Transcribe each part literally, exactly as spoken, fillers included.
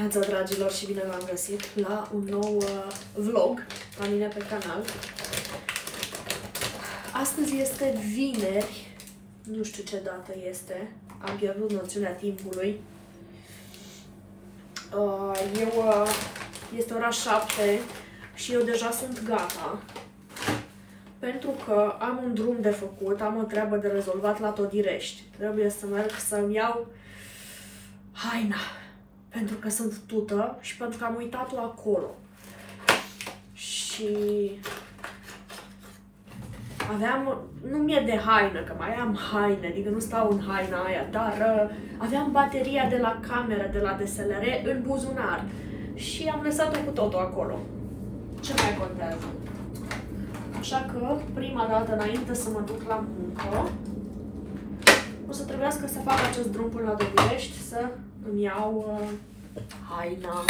dimineața, dragilor, și bine v-am găsit la un nou uh, vlog la mine pe canal. Astăzi este vineri, nu știu ce dată este, am pierdut noțiunea timpului. Uh, eu, uh, este ora șapte și eu deja sunt gata, pentru că am un drum de făcut, am o treabă de rezolvat la Todirești. Trebuie să merg să-mi iau haina, pentru că sunt tută și pentru că am uitat-o acolo. Și aveam, nu mi-e de haină, că mai am haine, adică nu stau în haina aia, dar uh, aveam bateria de la cameră, de la D S L R în buzunar și am lăsat-o cu totul acolo. Ce mai contează? Așa că, prima dată, înainte să mă duc la muncă, o să trebuiască să fac acest drum până la Todirești, să îmi iau uh, haina.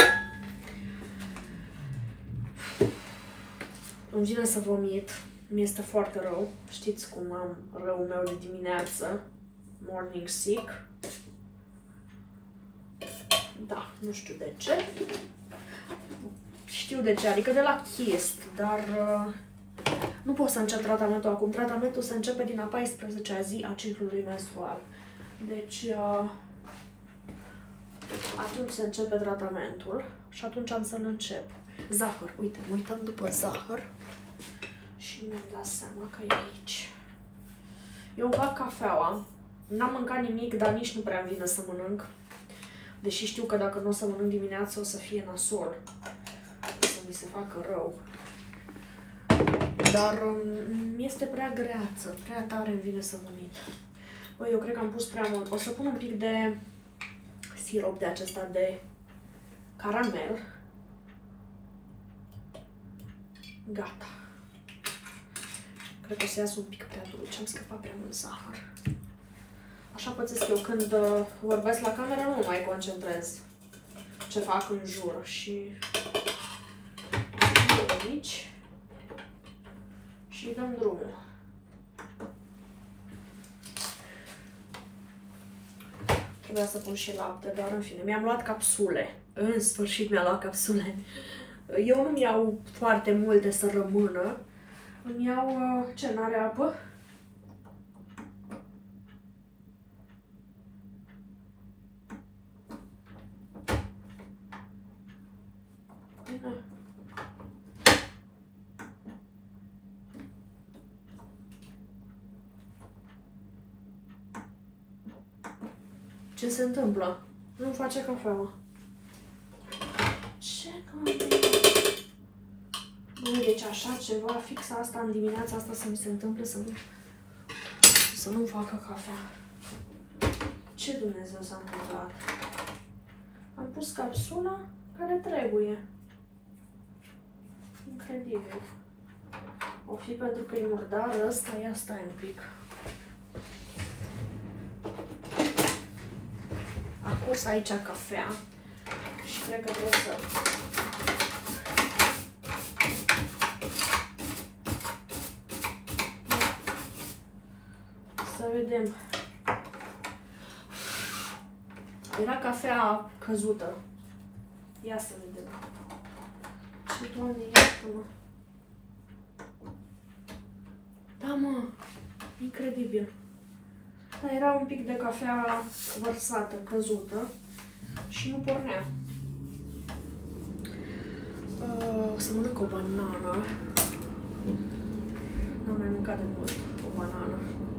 Îmi vine să vomit, mi-este foarte rău. Știți cum am răul meu de dimineață, morning sick. Da, nu știu de ce. Știu de ce, adică de la chist, dar uh, nu pot să încep tratamentul acum. Tratamentul se începe din a paisprezecea zi a ciclului menstrual. Deci, uh, atunci se începe tratamentul și atunci am să-l încep. Zahăr, uite, mă uităm după zahăr și mi-am dat seama că e aici. Eu îmi fac cafeaua, n-am mâncat nimic, dar nici nu prea vine să mănânc. Deși știu că dacă nu o să mănânc dimineața o să fie nasol, o să mi se facă rău. Dar mi-este prea greață, prea tare îmi vine să vomit. Băi, eu cred că am pus prea mult. O să pun un pic de sirop de acesta de caramel. Gata. Cred că o să iasă un pic prea dulce. Am scăpat prea mult zahăr. Așa pățesc eu când uh, vorbesc la cameră, nu mă mai concentrez ce fac în jur. Și aici și dăm drumul. Trebuia să pun și lapte, dar în fine, mi-am luat capsule. În sfârșit mi-am luat capsule. Eu nu-mi iau foarte multe să rămână. Îmi iau, ce, n-are apă? Bine. Ce se întâmplă? Nu face cafeaua. Ce doamne? Băi, deci așa ceva, fix asta, în dimineața asta să mi se întâmple să nu, să nu facă cafea. Ce Dumnezeu s-a întâmplat? Am pus capsula care trebuie. Incredibil. O fi pentru că e murdar ăsta, ia stai un pic. Am pus aici cafea și cred că trebuie să... Să vedem. Era cafea căzută. Ia să vedem. Ce doamne, iartă-mă. Da, mă, incredibil. Dar era un pic de cafea vărsată, căzută și nu pornea. Uh, o să mănânc o banană. N-am mai mâncat de mult o banană.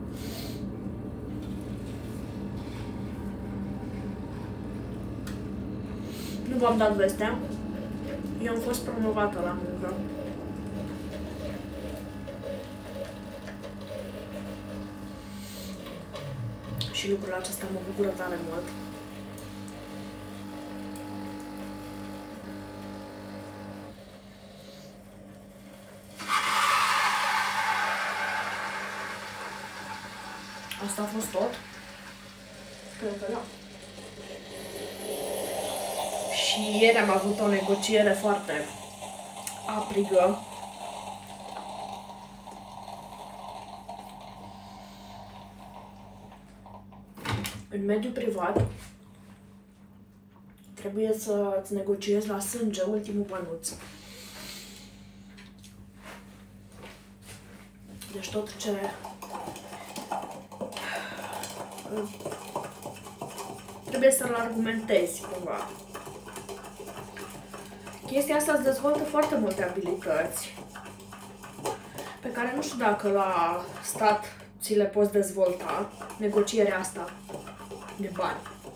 Nu v-am dat vestea. Eu am fost promovată la muncă. Și lucrul acesta mă bucură tare mult. Asta a fost tot? Cred că da. Și ieri am avut o negociere foarte aprigă. În mediul privat Trebuie să-ți negociezi la sânge ultimul bănuț. Deci tot ce... trebuie să-l argumentezi cumva. Chestia asta îți dezvoltă foarte multe abilități pe care nu știu dacă la stat ți le poți dezvolta, negocierea asta de bani.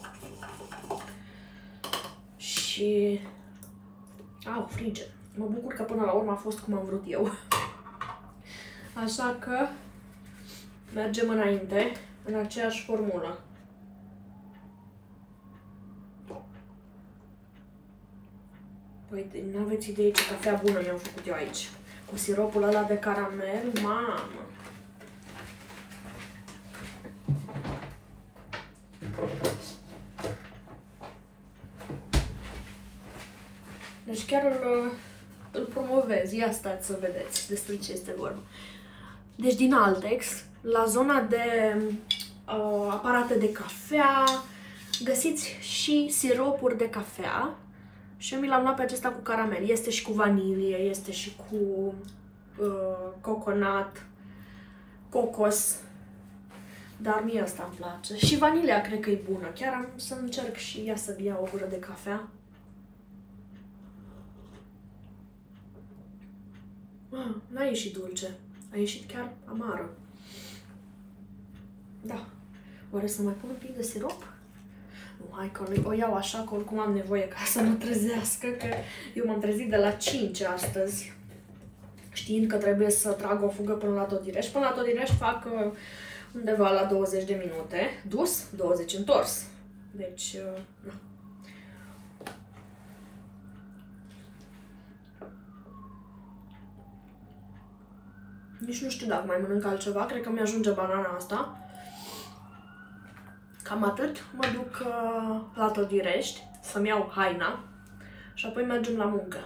Și... au, frige. Mă bucur că până la urmă a fost cum am vrut eu. Așa că mergem înainte, în aceeași formulă. Păi, n-aveți idee ce cafea bună mi-am făcut eu aici. Cu siropul ăla de caramel, mamă! Deci chiar îl, îl promovez. Ia stați să vedeți despre ce este vorba. Deci din Altex, la zona de uh, aparate de cafea, găsiți și siropuri de cafea. Și eu mi l-am luat pe acesta cu caramel. Este și cu vanilie, este și cu uh, coconut, cocos. Dar mie asta îmi place. Și vanilia cred că e bună. Chiar am să încerc și ea să ia o gură de cafea. Ah, n-a ieșit dulce. A ieșit chiar amară. Da. Oare să mai pun un pic de sirop? Nu, hai că o iau așa, că oricum am nevoie ca să mă trezească, că eu m-am trezit de la cinci astăzi, știind că trebuie să trag o fugă până la Todirești. Până la Todirești fac undeva la douăzeci de minute, dus, douăzeci întors. Deci, na. Nici nu știu dacă mai mănânc altceva, cred că mi-ajunge banana asta. Cam atât, mă duc uh, la Todirești să-mi iau haina și apoi mergem la muncă.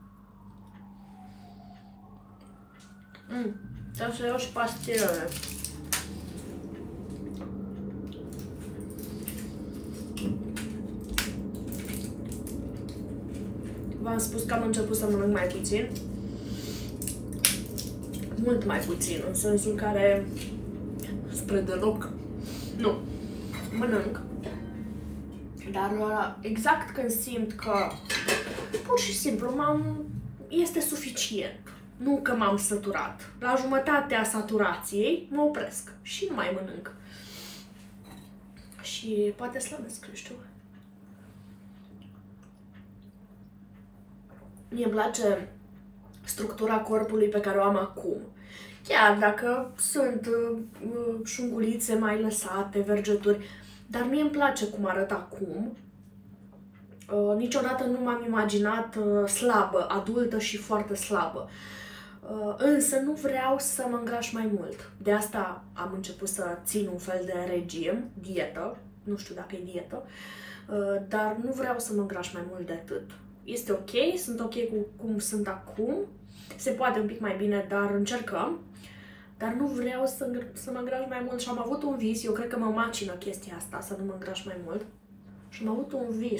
Mm, trebuie să iau și pastilele. V-am spus că am început să mănânc mai puțin. Mult mai puțin, în sensul în care spre deloc nu. Mănânc, dar exact când simt că pur și simplu m-am, este suficient, nu că m-am săturat. La jumătatea saturației mă opresc și nu mai mănânc. Și poate slăbesc, nu știu. Mie îmi place structura corpului pe care o am acum. Chiar dacă sunt uh, șungulițe mai lăsate, vergeturi, dar mie îmi place cum arăt acum. Uh, niciodată nu m-am imaginat uh, slabă, adultă și foarte slabă. Uh, însă nu vreau să mă îngraș mai mult. De asta am început să țin un fel de regim, dietă, nu știu dacă e dietă, uh, dar nu vreau să mă îngraș mai mult de atât. Este ok, sunt ok cu cum sunt acum, se poate un pic mai bine, dar încercăm. Dar nu vreau să, să mă îngraș mai mult și am avut un vis, eu cred că mă macină chestia asta, să nu mă îngraș mai mult. Și am avut un vis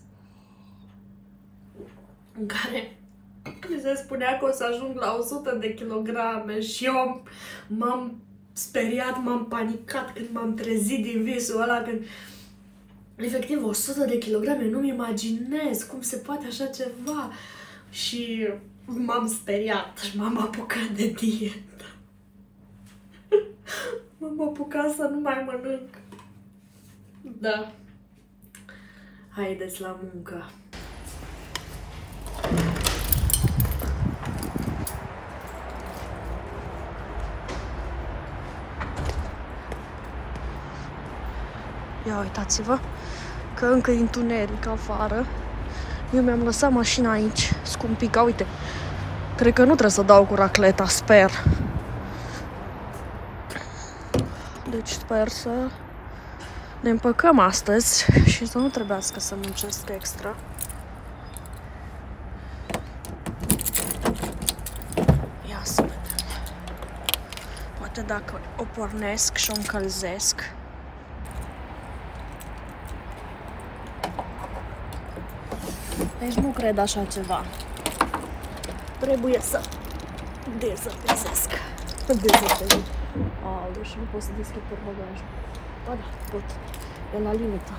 în care mi se spunea că o să ajung la o sută de kilograme și eu m-am speriat, m-am panicat când m-am trezit din visul ăla, când efectiv o sută de kilograme, nu-mi imaginez cum se poate așa ceva și m-am speriat și m-am apucat de dietă. M-am apucat să nu mai mănânc. Da. Haideți la muncă. Ia uitați-vă că încă e întuneric afară. Eu mi-am lăsat mașina aici, scumpica, uite. Cred că nu trebuie să dau cu racleta, sper. Deci sper să ne împăcăm astăzi și să nu trebuiască să muncesc extra. Ia să vedem. Poate dacă o pornesc și o încălzesc. Deci nu cred așa ceva. Trebuie să dezăpezesc. Dezăpezesc. Aoleu, și nu pot să deschid portbagajul. Ba da, pot. E la limită.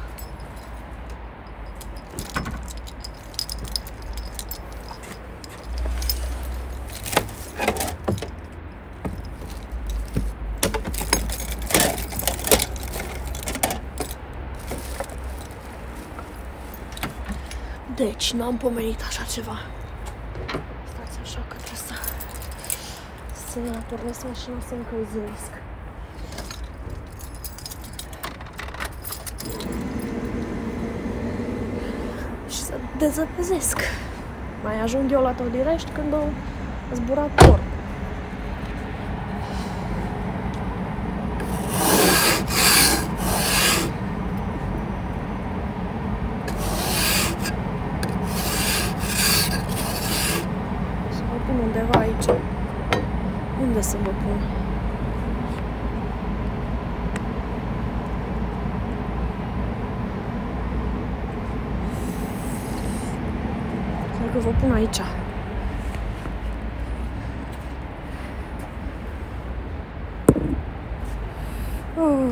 Deci, n-am pomenit așa ceva. Stați așa că trebuie să... să pornesc mașina să încălzesc. Și să dezăpezesc. Mai ajung eu la Todirești când o zburat porc. Undeva aici. Unde să vă pun? Cred că vă pun aici. Oh.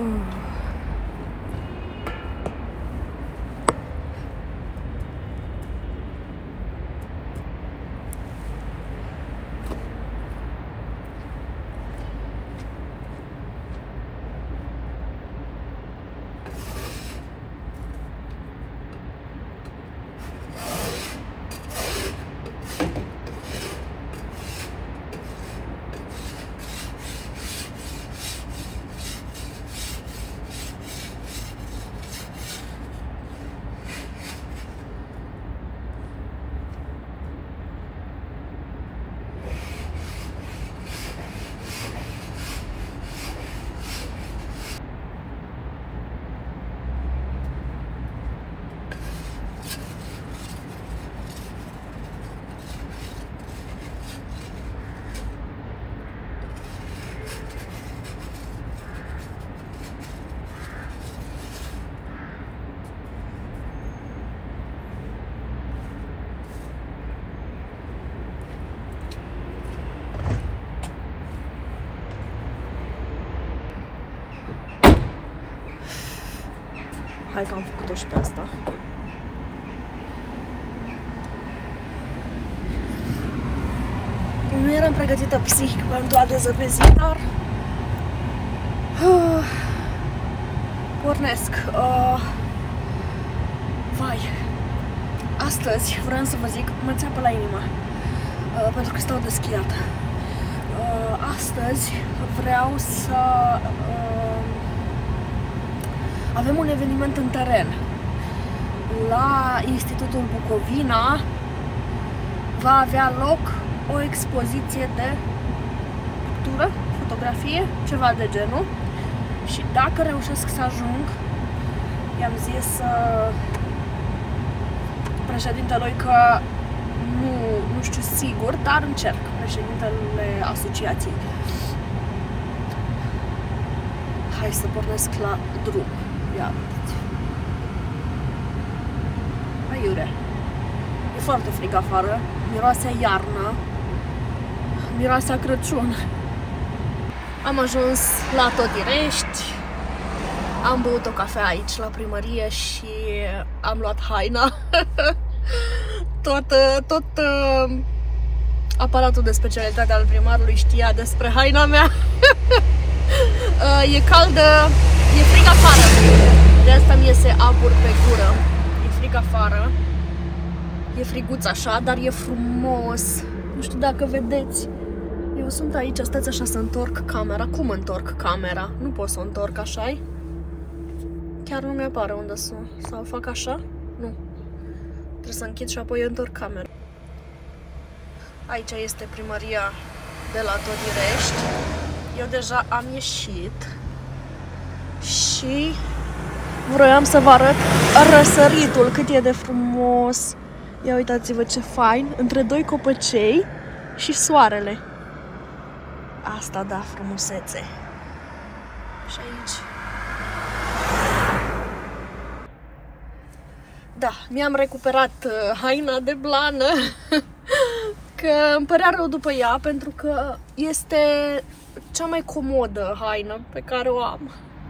Hai că am făcut-o și pe asta. Nu eram pregătită psihic pentru a dezăpezi, dar uh, pornesc. Uh, vai, astăzi vreau să vă zic, mă țeapă la inimă, uh, pentru că stau deschiată. Uh, astăzi vreau să uh, avem un eveniment în teren. La Institutul Bucovina va avea loc o expoziție de pictură, fotografie, ceva de genul. Și dacă reușesc să ajung, i-am zis uh, președintelui că nu, nu știu sigur, dar încerc, președintele asociației. Hai să pornesc la drum. Ia uite. Aiure. E foarte frig afară, miroase iarnă, miroase a Crăciun. Am ajuns la Todirești, am băut o cafea aici la primărie și am luat haina. tot tot uh, aparatul de specialitate al primarului știa despre haina mea. uh, e caldă, e frig afară, de asta mi iese abur pe gură. E frig afară, e friguț așa, dar e frumos. Nu știu dacă vedeți. Eu sunt aici, stați așa să întorc camera. Cum întorc camera? Nu pot să o întorc așa-i? Chiar nu mi-apare unde sunt. Sau fac așa? Nu. Trebuie să închid și apoi întorc camera. Aici este primăria de la Todirești. Eu deja am ieșit și vroiam să vă arăt răsăritul, cât e de frumos. Ia uitați-vă ce fain, între doi copăcei și soarele. Asta da frumusețe. Și aici Da, mi-am recuperat uh, haina de blană, că îmi părea rău după ea, pentru că este cea mai comodă haină pe care o am.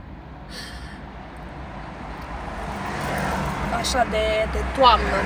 Așa de, de toamnă.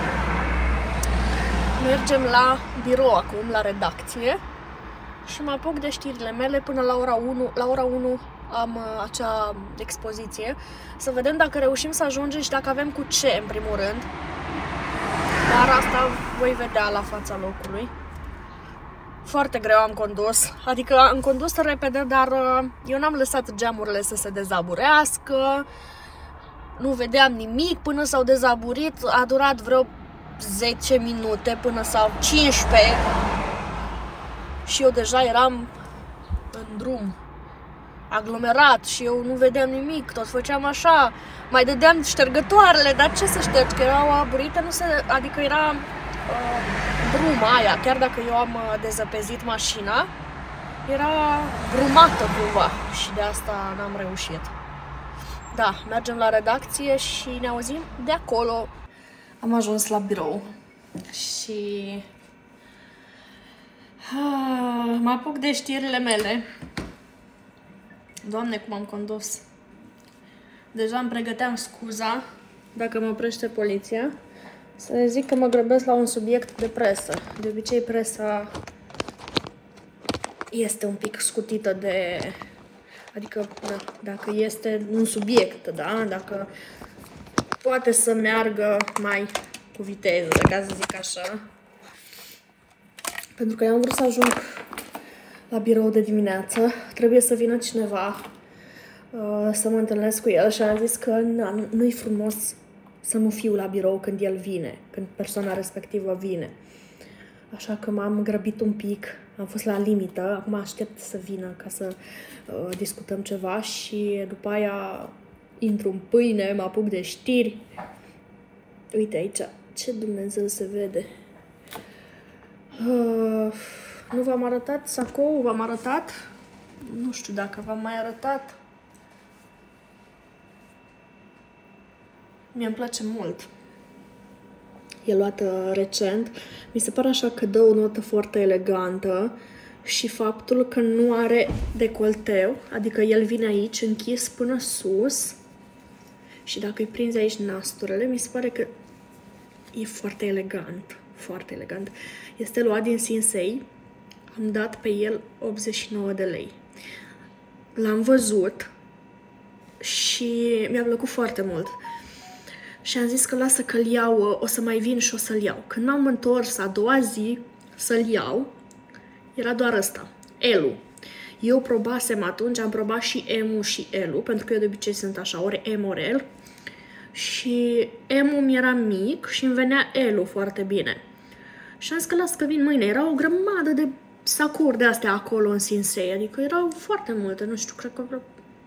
Mergem la birou acum, la redacție, și mă apuc de știrile mele până la ora unu. La ora unu am uh, acea expoziție. Să vedem dacă reușim să ajungem și dacă avem cu ce, în primul rând. Dar asta voi vedea la fața locului. Foarte greu am condus. Adică am condus repede, dar uh, eu n-am lăsat geamurile să se dezaburească. Nu vedeam nimic până s-au dezaburit. A durat vreo zece minute până sau cincisprezece. Și eu deja eram în drum, aglomerat, și eu nu vedeam nimic, tot făceam așa, mai dădeam ștergătoarele, dar ce să ștergi, că erau aburite, nu se, adică era uh, bruma aia, chiar dacă eu am uh, dezăpezit mașina, era brumată cumva și de asta n-am reușit. Da, mergem la redacție și ne auzim de acolo. Am ajuns la birou și ah, mă apuc de știrile mele. Doamne, cum am condus! Deja îmi pregăteam scuza, dacă mă oprește poliția, să le zic că mă grăbesc la un subiect de presă. De obicei, presa este un pic scutită de... Adică, da, dacă este un subiect, da? Dacă poate să meargă mai cu viteză, ca să zic așa. Pentru că eu am vrut să ajung la birou de dimineață, trebuie să vină cineva uh, să mă întâlnesc cu el și a zis că nu-i frumos să nu fiu la birou când el vine, când persoana respectivă vine. Așa că m-am grăbit un pic, am fost la limită, acum aștept să vină ca să uh, discutăm ceva și după aia intru în pâine, mă apuc de știri. Uite aici, ce Dumnezeu se vede. Uh, nu v-am arătat sacou, v-am arătat? Nu știu dacă v-am mai arătat. Mi-mi place mult. E luată recent. Mi se pare așa că dă o notă foarte elegantă și faptul că nu are decolteu, adică el vine aici închis până sus și dacă îi prinzi aici nasturele, mi se pare că e foarte elegant. Foarte elegant. Este luat din Sinsei. Am dat pe el optzeci și nouă de lei. L-am văzut și mi-a plăcut foarte mult. Și am zis că lasă că-l iau, o să mai vin și o să-l iau. Când m-am întors a doua zi să-l iau, era doar ăsta, L-ul. Eu probasem atunci, am probat și M-ul și L-ul, pentru că eu de obicei sunt așa, ori M, ori L. Și M-ul mi era mic și îmi venea L-ul foarte bine. Și am zis că las că vin mâine. Era o grămadă de sacouri de astea acolo în Sinsei, adică erau foarte multe, nu știu, cred că vreo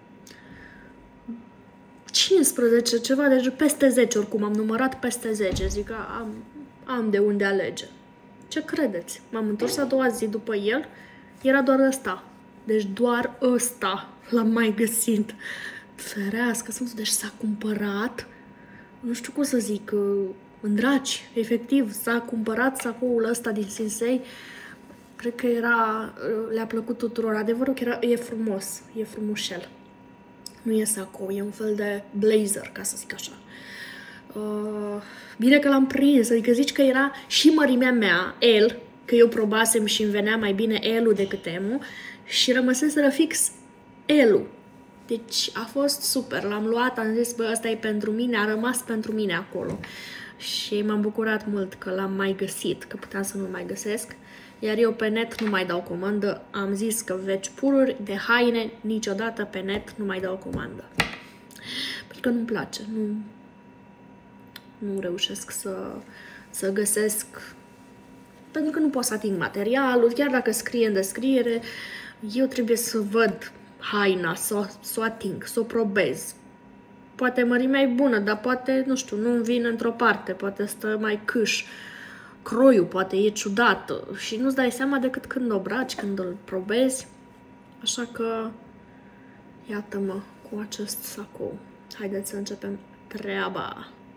cincisprezece, ceva, deci peste zece, oricum am numărat peste zece, zic că am, am de unde alege. Ce credeți? M-am întors a doua zi după el, era doar ăsta, deci doar ăsta l-am mai găsit. Ferească, deci s-a cumpărat, nu știu cum să zic, îndraci, efectiv, s-a cumpărat sacoul ăsta din Sinsei. Cred că era, le-a plăcut tuturor. Adevărul că era, e frumos, e frumușel. Nu e sacou, e un fel de blazer, ca să zic așa. Uh, bine că l-am prins, adică zici că era și mărimea mea, L, că eu probasem și îmi venea mai bine L-ul decât M-ul, și rămăseseră fix L-ul. Deci a fost super, l-am luat, am zis, bă, ăsta e pentru mine, a rămas pentru mine acolo. Și m-am bucurat mult că l-am mai găsit, că puteam să nu mai găsesc. Iar eu pe net nu mai dau comandă. Am zis că veci pururi de haine, niciodată pe net nu mai dau comandă. Pentru că nu-mi place. Nu, nu reușesc să, să găsesc. Pentru că nu pot să ating materialul. Chiar dacă scrie în descriere, eu trebuie să văd haina, să, să o ating, să o probez. Poate mărimea e bună, dar poate, nu știu, nu-mi vine într-o parte. Poate stă mai câș. Croiul poate e ciudat și nu-ți dai seama decât când o braci, când îl probezi. Așa că iată-mă cu acest sacou. Haideți să începem treaba.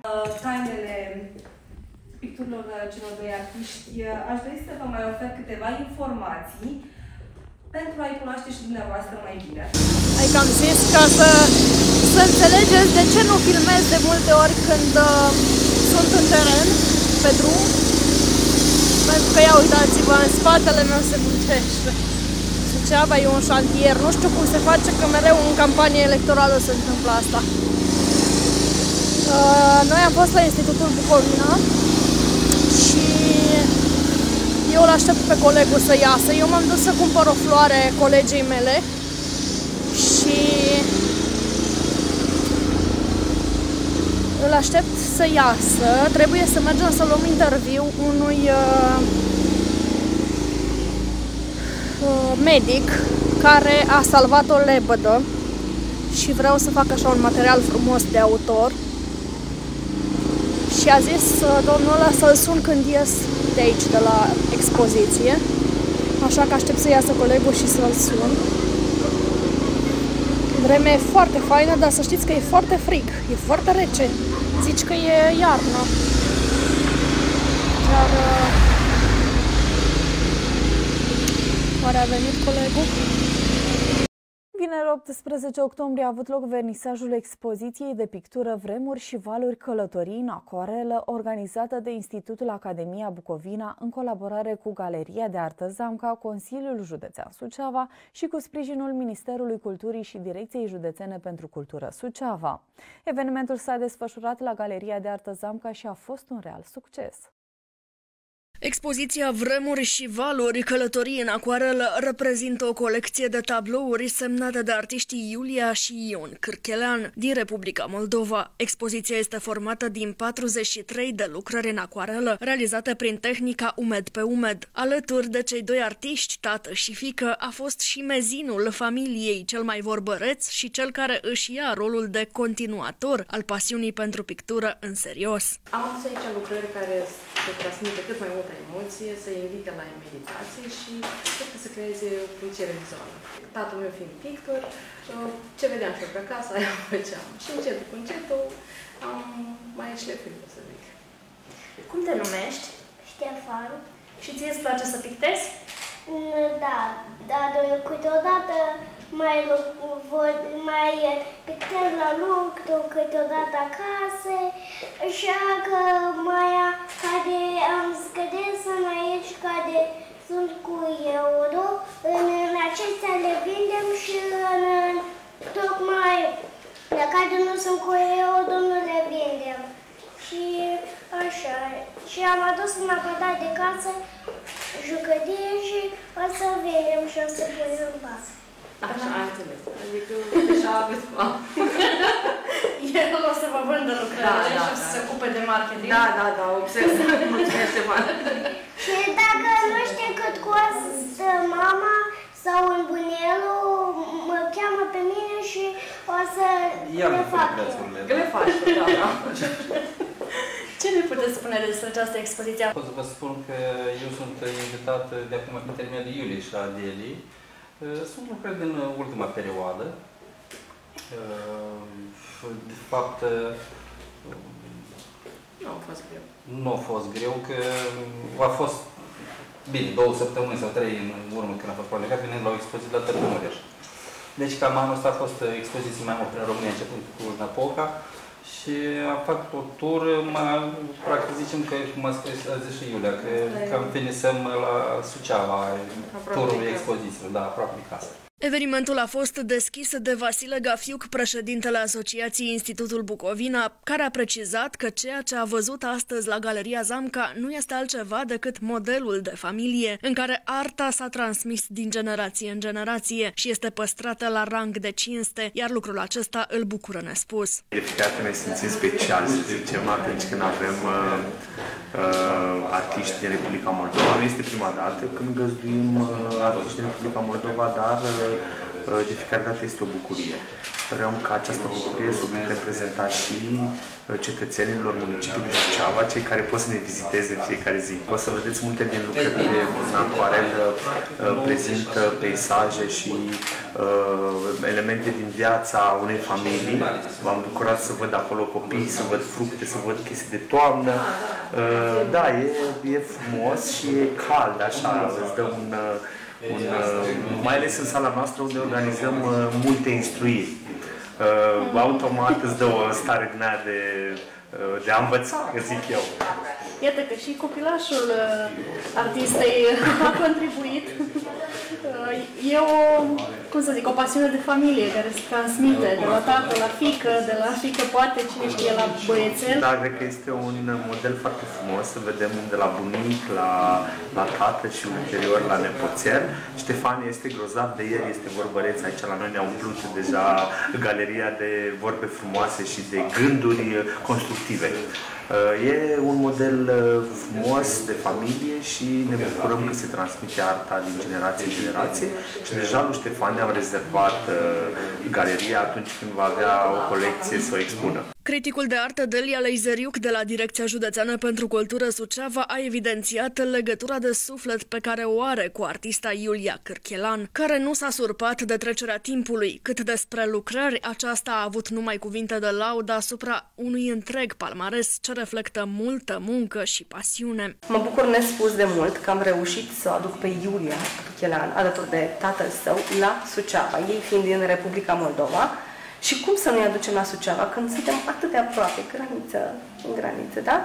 Tainele picturilor celor doi artiști, aș dori să vă mai ofer câteva informații pentru a-i cunoaște și dumneavoastră mai bine. Adică am zis ca să, să înțelegeți de ce nu filmez de multe ori când uh, sunt în teren, pe drum. Pentru că, ia uitați-vă, în spatele meu se muncește. Suceava e un șantier, nu știu cum se face că mereu în campanie electorală se întâmplă asta. Uh, noi am fost la Institutul Bucovina și eu îl aștept pe colegul să iasă. Eu m-am dus să cumpăr o floare colegei mele și îl aștept să iasă. Trebuie să mergem să luăm interviu unui uh, uh, medic care a salvat o lebădă și vreau să fac așa un material frumos de autor. Și a zis domnul ăla să-l sun când ies de aici, de la expoziție. Așa că aștept să iasă colegul și să-l sun. Vremea e foarte faină, dar să știți că e foarte frig, e foarte rece. Zici că e iarnă. Chiar... Oare a venit colegul? Vineri optsprezece octombrie a avut loc vernisajul expoziției de pictură Vremuri și valuri călătorii în acoarelă, organizată de Institutul Academia Bucovina în colaborare cu Galeria de Artă Zamca, Consiliul Județean Suceava și cu sprijinul Ministerului Culturii și Direcției Județene pentru Cultură Suceava. Evenimentul s-a desfășurat la Galeria de Artă Zamca și a fost un real succes. Expoziția Vremuri și valuri călătorii în acoarelă reprezintă o colecție de tablouri semnate de artiștii Iulia și Ion Cârchelean din Republica Moldova. Expoziția este formată din patruzeci și trei de lucrări în acoarelă realizate prin tehnica umed pe umed. Alături de cei doi artiști, tată și fiică, a fost și mezinul familiei, cel mai vorbăreț și cel care își ia rolul de continuator al pasiunii pentru pictură în serios. Am adus aici lucrări care se transmite cât mai multă emoție, să invite la meditație și cred că să creeze o plăcere vizuală. Tatăl meu fiind pictor, ce vedeam și eu pe acasă, aia făceam. Și încet cu încetul am mai șlefuit, să zic. Cum te numești? Ștefan. Și ție îți place să pictezi? Da, dar câteodată mai, mai pictez la lucru, câteodată acasă, așa că mai care am scădut sunt aici, care sunt cu euro, în, în acestea le vindem și în, tocmai la care nu sunt cu euro, nu le vindem. Și așa, și am adus un aparat de casă, jucărie și o să vedem și o să punem în bază. Așa, am înțeles. Adică deja aveți cu El o să vă vândă lucrările da, da, și o să da. se ocupe de marketing. Da, da, da, observ. Mulțumesc, Ștefan. Și dacă nu știe cât costă mama sau un bunelul, mă cheamă pe mine și o să le fac eu. Le faci, da, da. Ce ne puteți spune despre această expoziție? Pot să vă spun că eu sunt invitat de acum prin intermediul Iuliei și Adelii. Sunt lucrări din ultima perioadă. De fapt, nu a fost greu. Nu a fost greu, că a fost, bine, două săptămâni sau trei în urmă când a fost plecat, venind la o expoziție la Târgu. Deci cam anul ăsta a fost expoziții mai mult prin România, începând cu Cluj-Napoca. Și am făcut o tur, practic zicem că, cum a scris, a zis și Iulia, că cam finisem la Suceava, turul expozițiilor, da, aproape de casă. Evenimentul a fost deschis de Vasile Gafiuc, președintele Asociației Institutul Bucovina, care a precizat că ceea ce a văzut astăzi la Galeria Zamca nu este altceva decât modelul de familie, în care arta s-a transmis din generație în generație și este păstrată la rang de cinste, iar lucrul acesta îl bucură nespus. De fiecare dată ne simțim special, să zicem, atunci când avem uh, uh, artiști din Republica Moldova. Nu este prima dată când găzduim uh, artiști din Republica Moldova, dar uh, de fiecare dată este o bucurie. Sperăm ca această bucurie să o putem prezenta și cetățenilor municipiului Suceava, cei care pot să ne viziteze în fiecare zi. O să vedeți multe din lucrările în acvarelă, prezintă peisaje și uh, elemente din viața unei familii. M-am bucurat să văd acolo copii, să văd fructe, să văd chestii de toamnă. Uh, da, e, e frumos și e cald, așa, îți dă un, un, mai ales în sala noastră unde organizăm multe instruiri. Uh, automat îți dă o stare din aia de, uh, de a învăța, zic eu. Iată că și copilașul uh, artistei a contribuit. Uh, e o, cum să zic, o pasiune de familie care se transmite de la tată la fiică, de la fiică poate, cine știe, la băiețel. Da, cred că este un model foarte frumos să vedem de la bunic, la, la tată și ulterior la nepoțel. Ștefan este grozav de el, este vorbăreț. Aici la noi ne-a umplut deja galeria de vorbe frumoase și de gânduri constructive. E un model frumos de familie și ne bucurăm că se transmite arta din generație în generație și deja lui Ștefan ne-am rezervat galeria atunci când va avea o colecție să o expună. Criticul de artă Delia Leizeriuc de la Direcția Județeană pentru Cultură Suceava a evidențiat legătura de suflet pe care o are cu artista Iulia Cârchelan, care nu s-a surpat de trecerea timpului. Cât despre lucrări, aceasta a avut numai cuvinte de laudă asupra unui întreg palmares ce reflectă multă muncă și pasiune. Mă bucur nespus de mult că am reușit să o aduc pe Iulia Cârchelan alături de tatăl său la Suceava, ei fiind din Republica Moldova. Și cum să nu-i aducem la Suceava când suntem atât de aproape, graniță în graniță, da?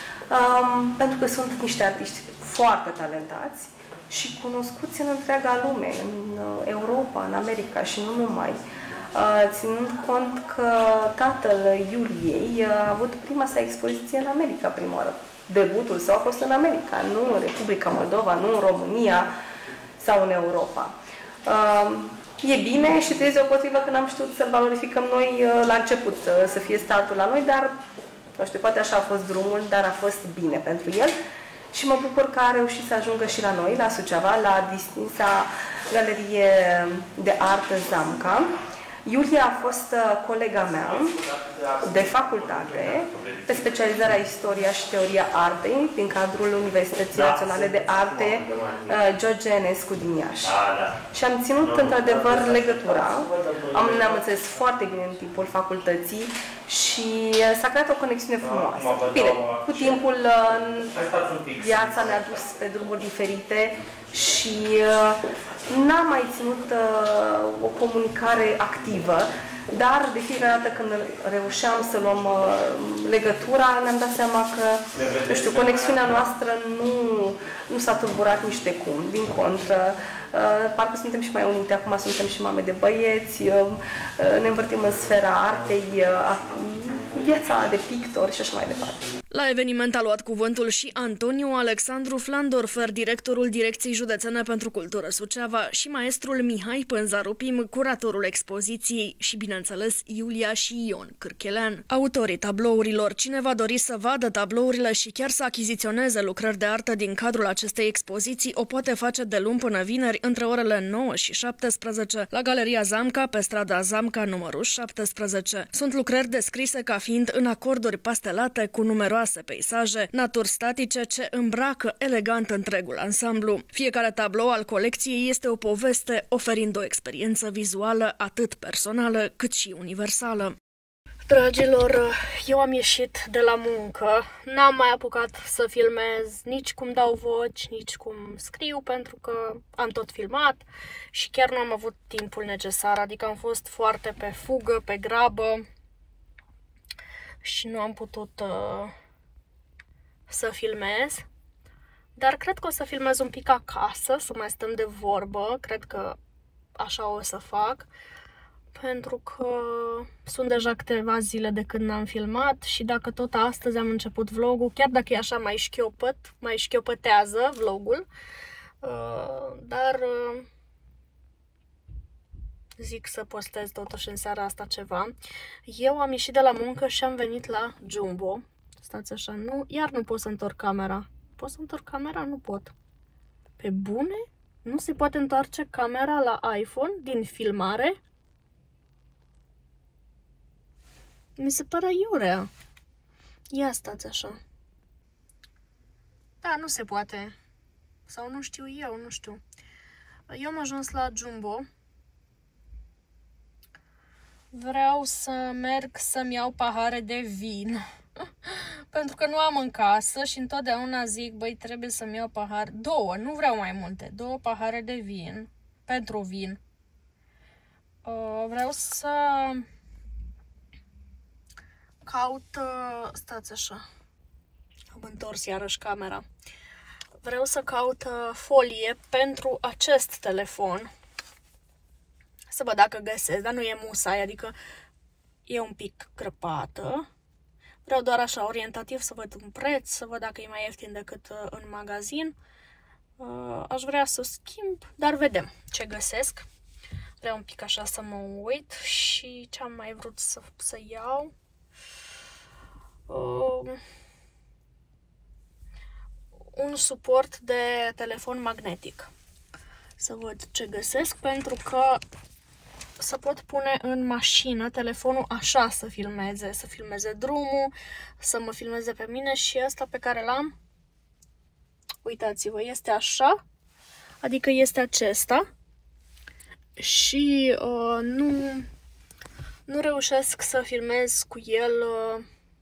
Um, pentru că sunt niște artiști foarte talentați și cunoscuți în întreaga lume, în Europa, în America și nu numai. Uh, ținând cont că tatăl Iuliei a avut prima sa expoziție în America prima oară. Debutul său a fost în America, nu în Republica Moldova, nu în România sau în Europa. Uh, E bine și trezi deopotrivă că n-am știut să-l valorificăm noi la început, să fie startul la noi, dar, nu știu, poate așa a fost drumul, dar a fost bine pentru el. Și mă bucur că a reușit să ajungă și la noi, la Suceava, la distinsa Galerie de Artă Zamca. Iulia a fost colega mea de facultate pe specializarea Istoria și Teoria Artei din cadrul Universității Naționale de Arte George Enescu din Iași. Și am ținut într-adevăr legătura, am, ne-am înțeles foarte bine în timpul facultății și s-a creat o conexiune frumoasă. Bine, cu timpul viața ne-a dus pe drumuri diferite și n-am mai ținut uh, o comunicare activă, dar de fiecare dată când reușeam să luăm uh, legătura, ne-am dat seama că, nu știu, conexiunea noastră nu, nu s-a tulburat nici de cum, din contră. Uh, parcă suntem și mai unite, acum suntem și mame de băieți, uh, uh, ne învârtim în sfera artei, uh, viața de pictor și așa mai departe. La eveniment a luat cuvântul și Antoniu Alexandru Flandorfer, directorul Direcției Județene pentru Cultură Suceava, și maestrul Mihai Pânzaru-Pim, curatorul expoziției și, bineînțeles, Iulia și Ion Cârchelan, autorii tablourilor. Cine va dori să vadă tablourile și chiar să achiziționeze lucrări de artă din cadrul acestei expoziții, o poate face de luni până vineri, între orele nouă și șaptesprezece, la Galeria Zamca, pe strada Zamca, numărul șaptesprezece. Sunt lucrări descrise ca fiind în acorduri pastelate cu numeroase peisaje, naturi statice ce îmbracă elegant întregul ansamblu. Fiecare tablou al colecției este o poveste, oferind o experiență vizuală atât personală cât și universală. Dragilor, eu am ieșit de la muncă, n-am mai apucat să filmez nici cum dau voci, nici cum scriu, pentru că am tot filmat și chiar nu am avut timpul necesar, adică am fost foarte pe fugă, pe grabă și nu am putut uh, să filmez. Dar cred că o să filmez un pic acasă, să mai stăm de vorbă, cred că așa o să fac. Pentru că sunt deja câteva zile de când n-am filmat și dacă tot astăzi am început vlogul, chiar dacă e așa mai șchiopăt, mai șchiopătează vlogul, uh, dar uh, zic să postez totuși în seara asta ceva. Eu am ieșit de la muncă și am venit la Jumbo. Stați așa, nu, iar nu pot să întorc camera. Pot să întorc camera? Nu pot. Pe bune? Nu se poate întoarce camera la iPhone din filmare? Mi se pare iurea. Ia stați așa. Da, nu se poate. Sau nu știu eu, nu știu. Eu am ajuns la Jumbo. Vreau să merg să-mi iau pahare de vin. Pentru că nu am în casă și întotdeauna zic, băi, trebuie să-mi iau pahare. Două, nu vreau mai multe. Două pahare de vin. Pentru vin. Uh, vreau să caut... Uh, stați așa. Am întors iarăși camera. Vreau să caut uh, folie pentru acest telefon. Să văd dacă găsesc, dar nu e musai, adică e un pic crăpată. Vreau doar așa orientativ să văd un preț, să văd dacă e mai ieftin decât uh, în magazin. Uh, aș vrea să schimb, dar vedem ce găsesc. Vreau un pic așa să mă uit și ce am mai vrut să, să iau. Uh, un suport de telefon magnetic. Să văd ce găsesc, pentru că să pot pune în mașină telefonul așa să filmeze, să filmeze drumul, să mă filmeze pe mine și ăsta pe care l-am, uitați-vă, este așa, adică este acesta și uh, nu, nu reușesc să filmez cu el, uh,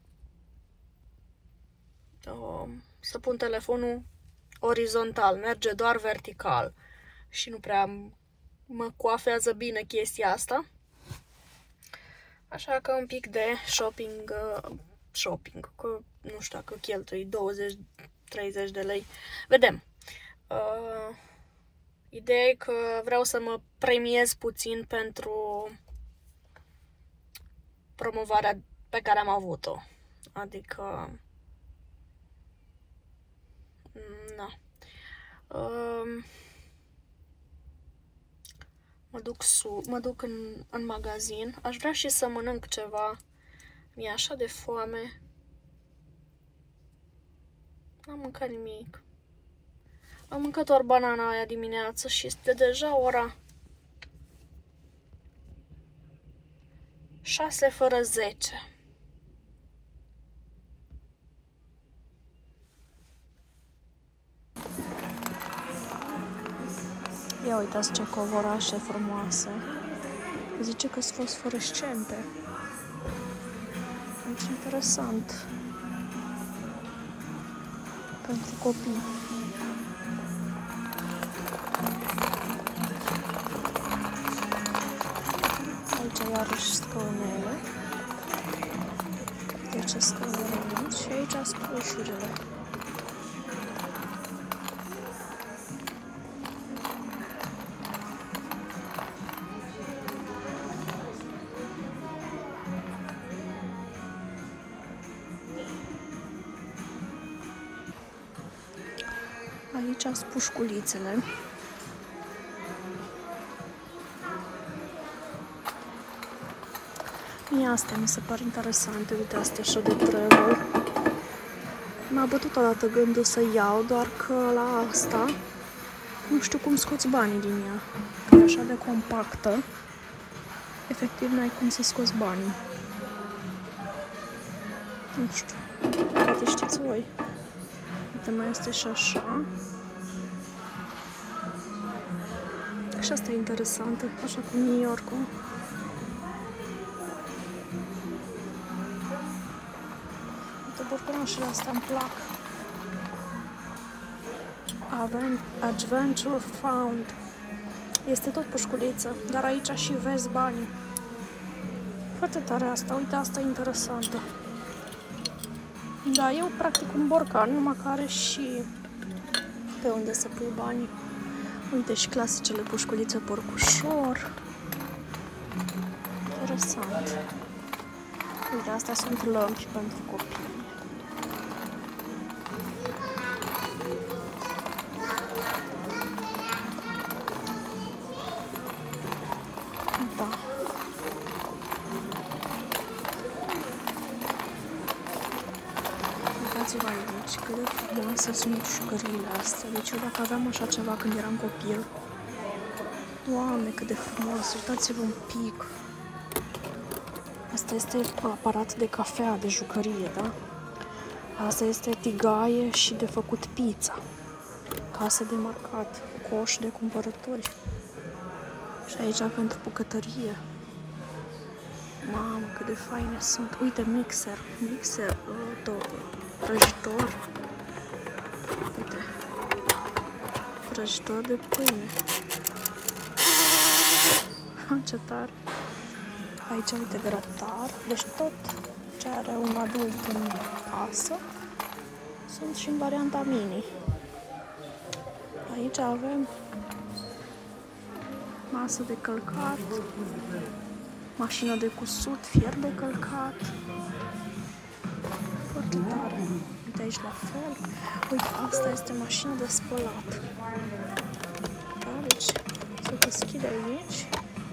uh, să pun telefonul orizontal, merge doar vertical și nu prea mă coafează bine chestia asta. Așa că un pic de shopping, uh, shopping, că nu știu dacă cheltui douăzeci treizeci de lei. Vedem. Uh, ideea e că vreau să mă premiez puțin pentru promovarea pe care am avut-o. Adică... Na. Uh, Mă duc, su mă duc în, în magazin. Aș vrea și să mănânc ceva. Mi-e așa de foame. N-am mâncat nimic. Am mâncat doar banana aia dimineață și este deja ora șase fără zece. Ia uitați ce covorașe frumoase. Zice că sunt fosforescente. Deci interesant. Pentru copii. Aici iarăși scaunele. Deci scaunele și aici sunt ușurile. Aici sunt pușculițele. Mie astea mi se par interesante. Uite, astea așa de travel. M-a bătut odată gândul să iau, doar că la asta nu știu cum scoți banii din ea. Că e așa de compactă. Efectiv, n-ai cum să scoți banii. Nu știu. Poate știți voi. Uite, mai este și așa. Și asta e interesantă, așa cu New York-ul. Uite, borcănașele astea îmi plac. Adventure Found. Este tot pușculiță, dar aici și vezi banii. Foarte tare asta, uite, asta e interesantă. Da, eu practic un borcan, numai că are și pe unde să pui banii. Uite și clasicele pușculițe porcușor. Interesant. Uite, astea sunt lămpi pentru copii. Da. Uitați-vă aici. Deci cât de frumoase sunt jucăriile astea. Deci eu dacă aveam așa ceva când eram copil, Doamne, cât de frumos, uitați-vă un pic. Asta este aparat de cafea, de jucărie, da? Asta este tigaie și de făcut pizza. Casă de marcat, coș de cumpărături. Și aici pentru bucătărie. Mamă, cât de faine sunt. Uite, mixer, mixer, tot, prăjitor. Uite, prăjitor de pâine. Ce tare. Aici, uite, grătar. Deci tot ce are un adult în casă sunt și în varianta mini. Aici avem masă de călcat, mașină de cusut, fier de călcat. Foarte tare. Uite aici la fel. Uite, asta este mașină de spălat. Da, deci se deschide aici.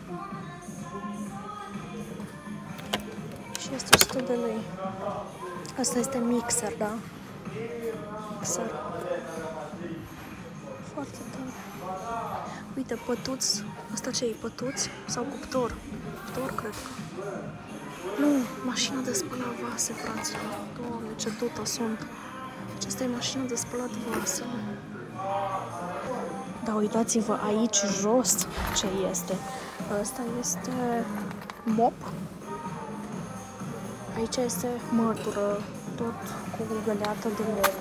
Și este o sută de lei. Asta este mixer, da? Mixer. Foarte tare. Uite, pătuț. Asta ce e? Pătuț? Sau cuptor? Cuptor, cred că. Nu, mașină de spălat vase, fraților. Doamne, ce tută sunt. Aceasta e mașină de spălat vase. Da, uitați-vă aici jos ce este. Asta este mop. Aici este mătură, tot cu găleată de lemn.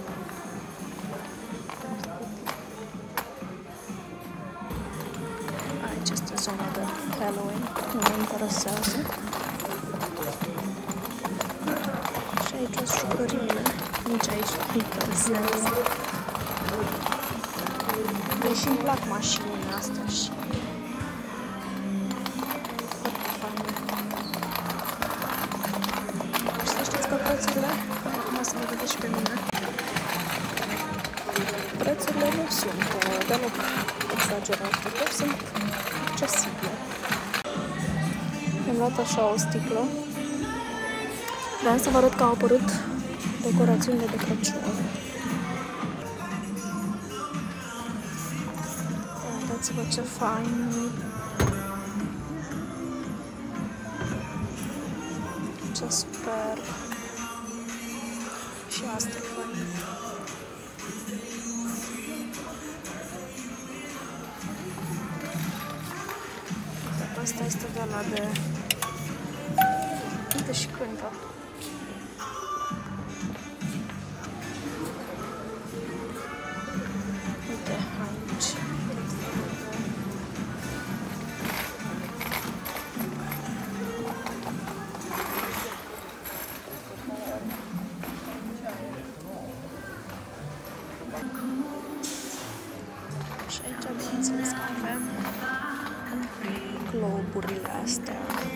Aici este zona de Halloween, nu mă interesează. Și aici o jucăriile, nici aici nu mă interesează. Deși îmi plac mașinile astea și foarte faine. Și să știți că prețurile, acum să mă vedeți și pe mine, prețurile nu sunt deloc exagerate, tot sunt accesibile. Am luat așa o sticlă. Vreau să vă arăt că au apărut decorațiunile de Crăciun. Uitați-vă ce fain! Ce superb! Și asta e fain. Asta este de la de... Uite și cântă. Uite, aici. Și aici, bineînțeles că avem globurile astea.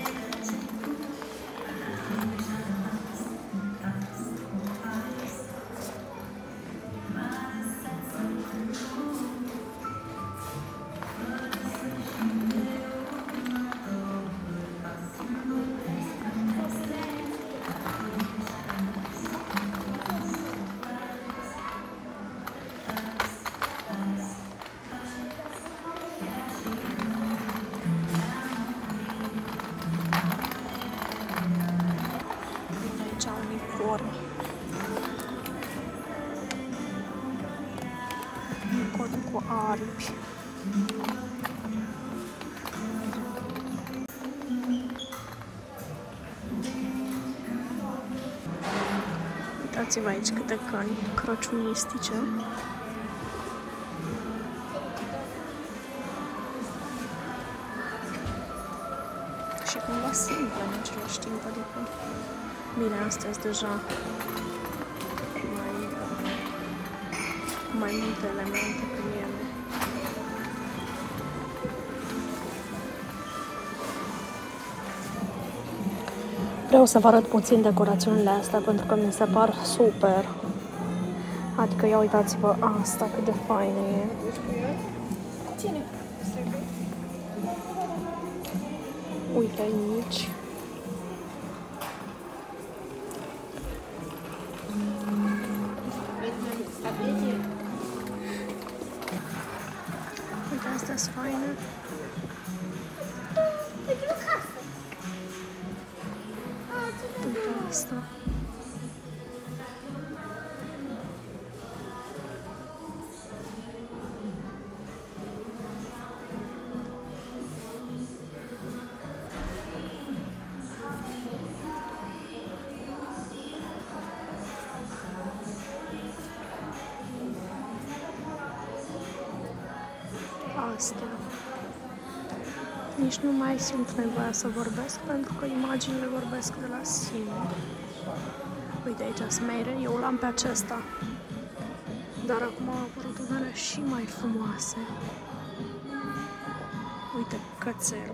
Unicorn. Unicorn cu aripi. Uitați-vă aici câte căni crăciunistice. Și cumva simple în același timp, adică bine, astea sunt deja mai, mai multe elemente prin ele. Vreau să vă arăt puțin decorațiunile astea pentru că mi se par super. Adică ia uitați-vă asta cât de faină e. Ține. Uite aici. Astea sunt faine. Uite casă. Uite asta. Astea. Nici nu mai simt nevoia să vorbesc, pentru că imaginile vorbesc de la sine. Uite, aici sunt mere, eu l-am pe acesta. Dar acum au apărut unele și mai frumoase. Uite, cățel.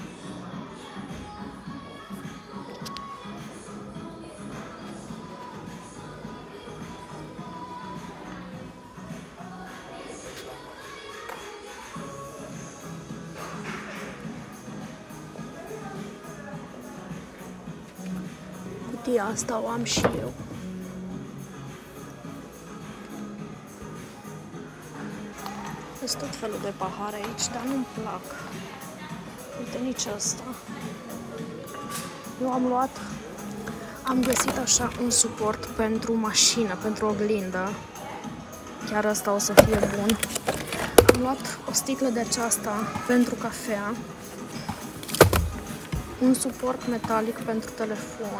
Cutia asta o am și eu. Sunt tot felul de pahare aici, dar nu-mi plac. Uite, nici asta. Eu am luat, am găsit așa un suport pentru mașină, pentru oglindă. Chiar asta o să fie bun. Am luat o sticlă de aceasta pentru cafea. Un suport metalic pentru telefon.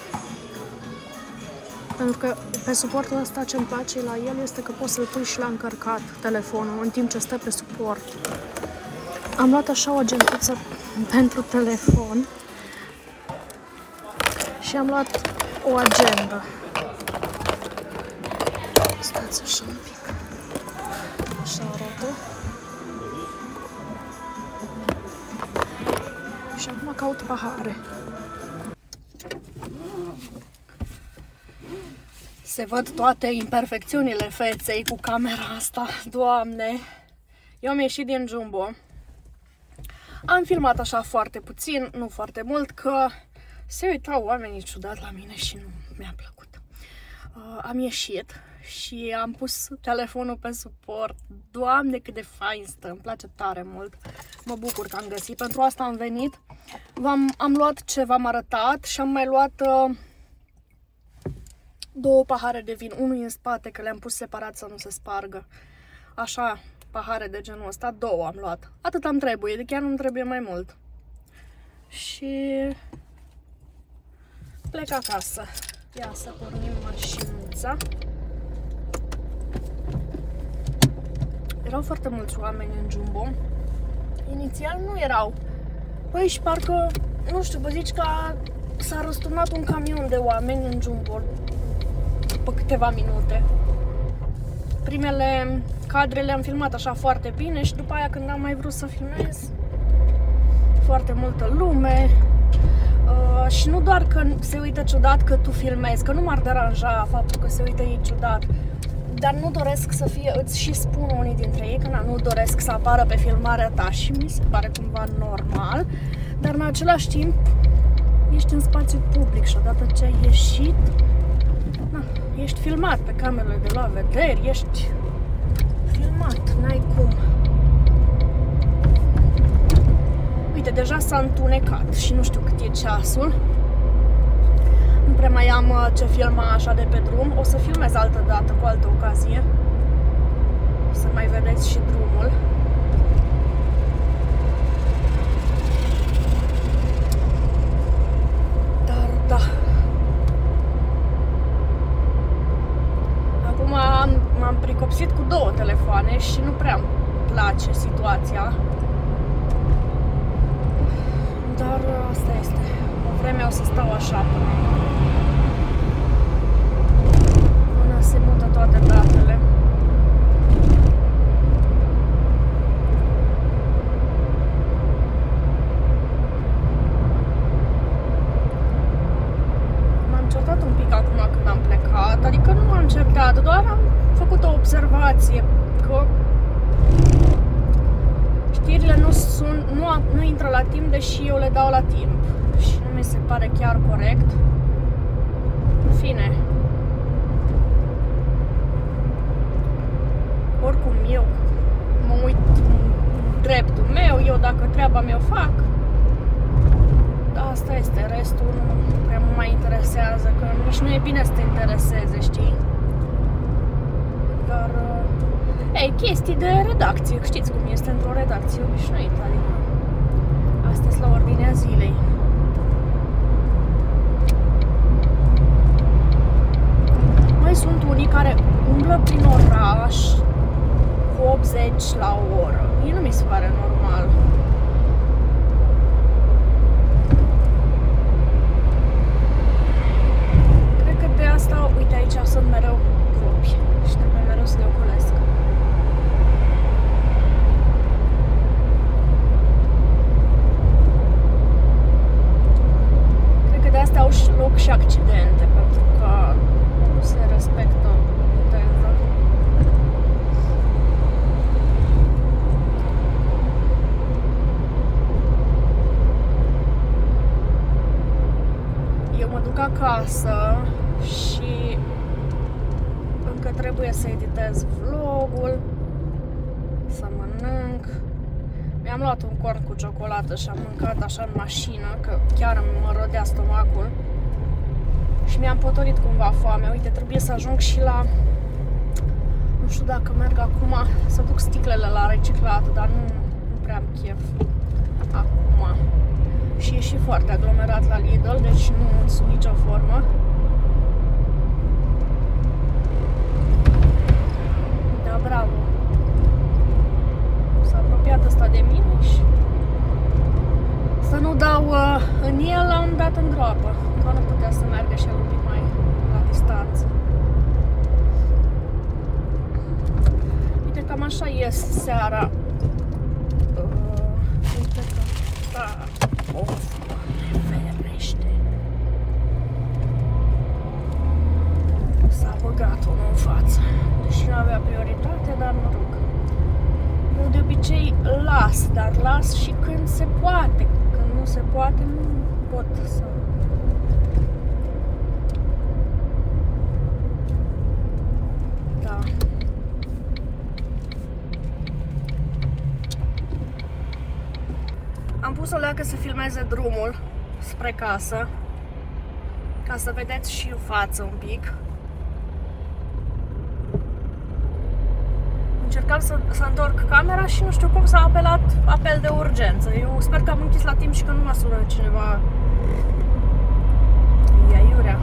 Pentru că pe suportul ăsta ce îmi place la el este că poți să-l pui și la încărcat telefonul în timp ce stă pe suport. Am luat așa o agentuță pentru telefon și am luat o agendă. Stați așa un pic. Așa arată. Și acum caut pahare. Se văd toate imperfecțiunile feței cu camera asta. Doamne! Eu am ieșit din Jumbo. Am filmat așa foarte puțin, nu foarte mult, că se uitau oamenii ciudat la mine și nu mi-a plăcut. Uh, am ieșit și am pus telefonul pe suport. Doamne, cât de fain stă! Îmi place tare mult. Mă bucur că am găsit. Pentru asta am venit. V-am, am luat ce v-am arătat și am mai luat... Uh, două pahare de vin, unul în spate, că le-am pus separat să nu se spargă. Așa, pahare de genul ăsta, două am luat. Atât am trebuie, de chiar nu-mi trebuie mai mult. Și plec acasă. Ia să pornim mașinuța. Erau foarte mulți oameni în Jumbo. Inițial nu erau. Păi și parcă, nu știu, vă zici că s-a răsturnat un camion de oameni în Jumbo după câteva minute. Primele cadre le-am filmat așa foarte bine și după aia când am mai vrut să filmez, foarte multă lume. Uh, și nu doar că se uită ciudat că tu filmezi, că nu m-ar deranja faptul că se uită ei ciudat, dar nu doresc să fie, îți și spun unii dintre ei că na, nu doresc să apară pe filmarea ta și mi se pare cumva normal, dar în același timp ești în spațiu public și odată ce ai ieșit, na, ești filmat pe camerele de la vederi, ești filmat, n-ai cum. Uite, deja s-a întunecat și nu știu cât e ceasul. Nu prea mai am ce filma așa de pe drum. O să filmez altă dată, cu altă ocazie. Să mai vedeți și drumul. Dar da. Acum m-am pricopsit cu două telefoane și nu prea îmi place situația. Dar asta este. O vreme o să stau așa până, până se mută toate datele. M-am certat un pic acum când am plecat, adică nu m-am certat, doar am făcut o observație că știrile nu, sunt, nu, nu intră la timp, deși eu le dau la timp. Și nu mi se pare chiar corect. În fine. Oricum eu mă uit dreptul meu, eu dacă treaba mea o fac. Asta este, restul nu prea mă mai interesează, că nici nu e bine să te intereseze, știi? Dar, ei, chestii de redacție, știți cum este într-o redacție obișnuită, adică astea-s la ordinea zilei. Mai sunt unii care umblă prin oraș cu optzeci la oră. Mie nu mi se pare normal. Cred că de asta, uite, aici sunt mereu gropi și trebuie mereu să le ocolesc. Cred că de asta au loc și accidente, pentru că nu se respectă viteza. Eu mă duc acasă și încă trebuie să editez vlogul, să mănânc. Mi-am luat un corn cu ciocolată și am mâncat așa în mașină, că chiar mă rodea stomacul. Și mi-am potolit cumva foamea. Uite, trebuie să ajung și la... Nu știu dacă merg acum să duc sticlele la reciclat, dar nu, nu prea am chef acum. Și e și foarte aglomerat la Lidl, deci nu sunt nicio formă. Da, bravo! S-a apropiat ăsta de mine și... Să nu dau uh, în el, l-am dat în groapă. Că nu putea să meargă și el un pic mai la distanță. Uite, cam așa ies seara. Uh, uite că... Da, of, Doamne, ferește. S-a băgat unul în față. Deși nu avea prioritate, dar mă rog. Eu de obicei las, dar las și când se poate. Când nu se poate, nu pot să... Da. Am pus o leacă să filmeze drumul spre casă, ca să vedeți și în față un pic. Încercam să, să întorc camera și nu știu cum s-a apelat apel de urgență. Eu sper că am închis la timp și că nu mă sună cineva. E aiurea.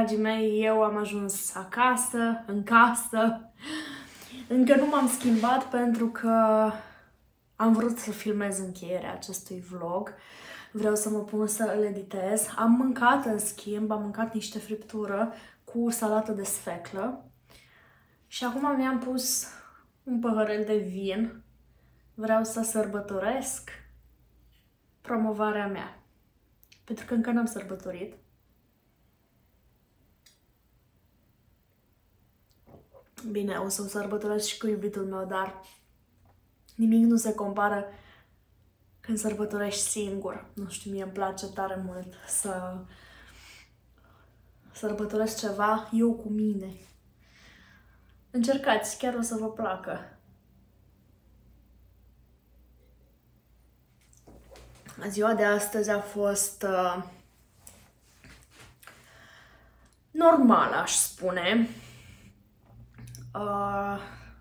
dragii mei, eu am ajuns acasă, în casă. Încă nu m-am schimbat pentru că am vrut să filmez încheierea acestui vlog. Vreau să mă pun să îl editez. Am mâncat, în schimb, am mâncat niște friptură cu salată de sfeclă. Și acum mi-am pus un păhărel de vin. Vreau să sărbătoresc promovarea mea. Pentru că încă n-am sărbătorit. Bine, o să o sărbătoresc și cu iubitul meu, dar nimic nu se compară când sărbătorești singur. Nu știu, mie îmi place tare mult să sărbătoresc ceva eu cu mine. Încercați, chiar o să vă placă. Ziua de astăzi a fost uh, normală, aș spune. Uh,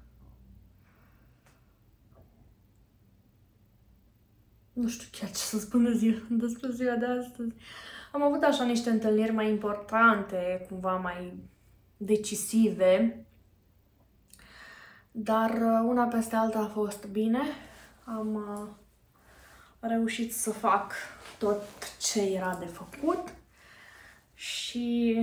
nu știu chiar ce să spun de ziua, despre ziua de astăzi. Am avut așa niște întâlniri mai importante, cumva mai decisive, dar uh, una peste alta a fost bine. Am uh, reușit să fac tot ce era de făcut și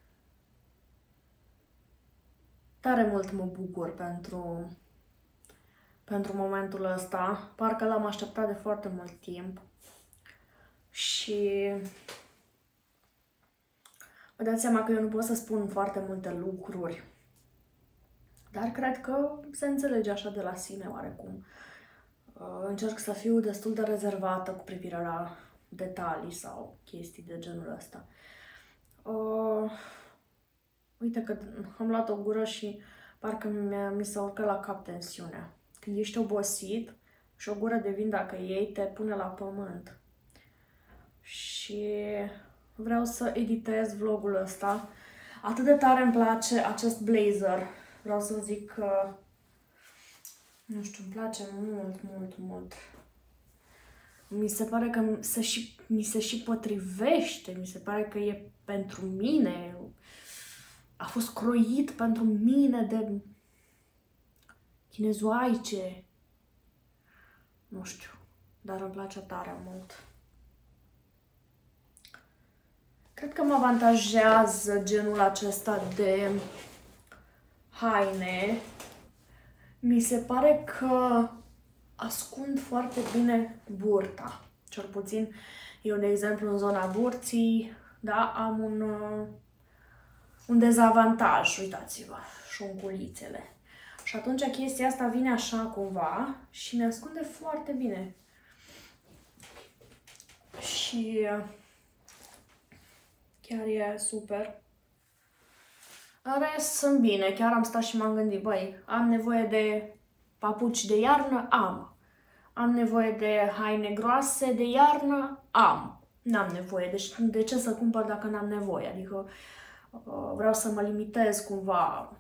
tare mult mă bucur pentru, pentru momentul ăsta. Parcă l-am așteptat de foarte mult timp și vă dați seama că eu nu pot să spun foarte multe lucruri, dar cred că se înțelege așa de la sine oarecum. Încerc să fiu destul de rezervată cu privire la detalii sau chestii de genul ăsta. Uh, uite că am luat o gură și parcă mi s-a urcat la cap tensiunea. Când ești obosit și o gură de vin, dacă iei, te pune la pământ. Și vreau să editez vlogul ăsta. Atât de tare îmi place acest blazer. Vreau să zic că nu știu, îmi place mult, mult, mult. Mi se pare că se și, mi se și potrivește, mi se pare că e pentru mine. A fost croit pentru mine de chinezoaice. Nu știu, dar îmi place tare mult. Cred că mă avantajează genul acesta de haine. Mi se pare că ascund foarte bine burta. Cel puțin eu, de exemplu, în zona burții, da, am un, uh, un dezavantaj. Uitați-vă, șunculițele. Și atunci chestia asta vine așa cumva și mi ascunde foarte bine. Și uh, chiar e super. În rest, sunt bine. Chiar am stat și m-am gândit, băi, am nevoie de papuci de iarnă? Am. Am nevoie de haine groase de iarnă? Am. N-am nevoie. Deci de ce să cumpăr dacă n-am nevoie? Adică vreau să mă limitez cumva.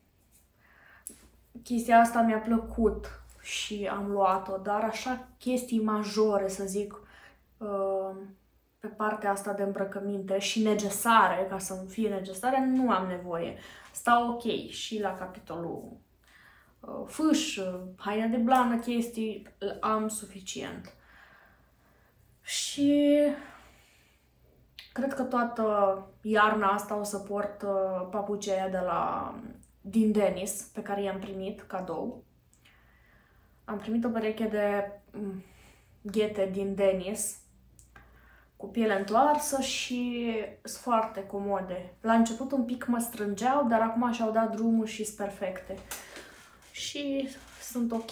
Chestia asta mi-a plăcut și am luat-o, dar așa chestii majore, să zic, pe partea asta de îmbrăcăminte și necesare, ca să fie necesare, nu am nevoie. Stau ok și la capitolul uh, fâș, haine de blană, chestii, am suficient. Și cred că toată iarna asta o să port uh, papucii aia de la, din Denis, pe care i-am primit cadou. Am primit o pereche de um, ghete din Denis, cu piele întoarsă și sunt foarte comode. La început un pic mă strângeau, dar acum și-au dat drumul și sunt perfecte. Și sunt ok.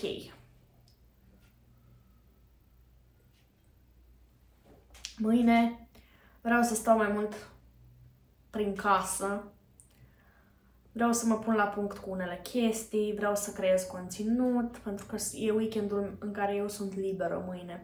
Mâine vreau să stau mai mult prin casă. Vreau să mă pun la punct cu unele chestii, vreau să creez conținut, pentru că e weekendul în care eu sunt liberă mâine.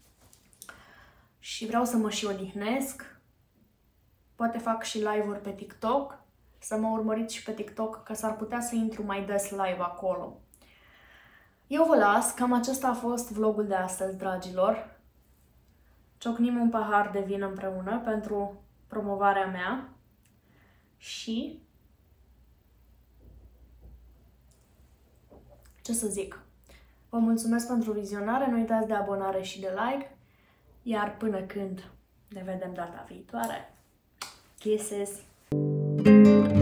Și vreau să mă și odihnesc. Poate fac și live-uri pe TikTok. Să mă urmăriți și pe TikTok, că s-ar putea să intru mai des live acolo. Eu vă las, cam acesta a fost vlogul de astăzi, dragilor. Ciocnim un pahar de vin împreună pentru promovarea mea. și ce să zic? Vă mulțumesc pentru vizionare, nu uitați de abonare și de like, iar până când ne vedem data viitoare, kisses!